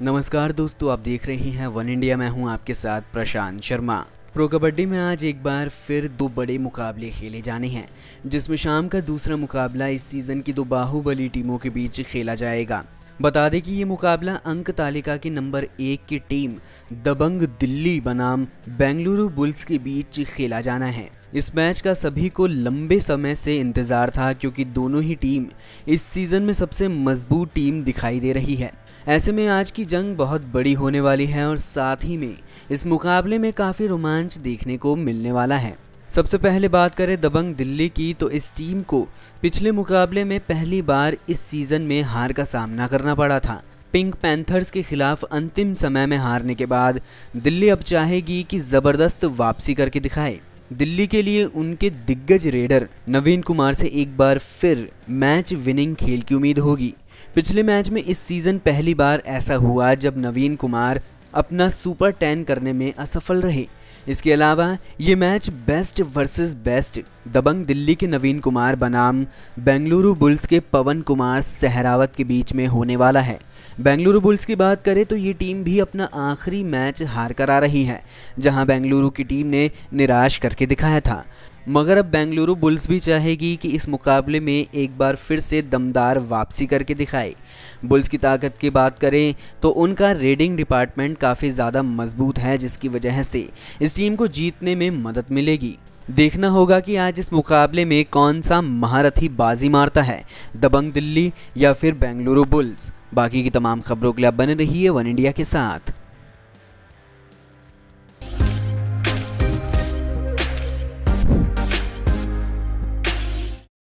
नमस्कार दोस्तों, आप देख रहे हैं वन इंडिया। मैं हूं आपके साथ प्रशांत शर्मा। प्रो कबड्डी में आज एक बार फिर दो बड़े मुकाबले खेले जाने हैं, जिसमें शाम का दूसरा मुकाबला इस सीज़न की दो बाहुबली टीमों के बीच खेला जाएगा। बता दें कि ये मुकाबला अंक तालिका की नंबर 1 की टीम दबंग दिल्ली बनाम बेंगलुरु बुल्स के बीच खेला जाना है। इस मैच का सभी को लंबे समय से इंतज़ार था, क्योंकि दोनों ही टीम इस सीज़न में सबसे मजबूत टीम दिखाई दे रही है। ऐसे में आज की जंग बहुत बड़ी होने वाली है और साथ ही में इस मुकाबले में काफ़ी रोमांच देखने को मिलने वाला है। सबसे पहले बात करें दबंग दिल्ली की, तो इस टीम को पिछले मुकाबले में पहली बार इस सीज़न में हार का सामना करना पड़ा था। पिंक पैंथर्स के खिलाफ अंतिम समय में हारने के बाद दिल्ली अब चाहेगी कि ज़बरदस्त वापसी करके दिखाए। दिल्ली के लिए उनके दिग्गज रेडर नवीन कुमार से एक बार फिर मैच विनिंग खेल की उम्मीद होगी। पिछले मैच में इस सीज़न पहली बार ऐसा हुआ जब नवीन कुमार अपना सुपर 10 करने में असफल रहे। इसके अलावा ये match best versus best Dabang Delhi के नवीन कुमार बनाम बेंगलुरु बुल्स के पवन कुमार सहरावत के बीच में होने वाला है। बेंगलुरु बुल्स की बात करें तो ये टीम भी अपना आखिरी मैच हार कर आ रही है, जहां बेंगलुरु की टीम ने निराश करके दिखाया था। मगर अब बेंगलुरु बुल्स भी चाहेगी कि इस मुकाबले में एक बार फिर से दमदार वापसी करके दिखाए। बुल्स की ताकत की बात करें तो उनका रेडिंग डिपार्टमेंट काफ़ी ज़्यादा मजबूत है, जिसकी वजह से इस टीम को जीतने में मदद मिलेगी। देखना होगा कि आज इस मुकाबले में कौन सा महारथी बाजी मारता है, दबंग दिल्ली या फिर बेंगलुरु बुल्स। बाकी की तमाम खबरों के लिए आप बने रहिए वन इंडिया के साथ।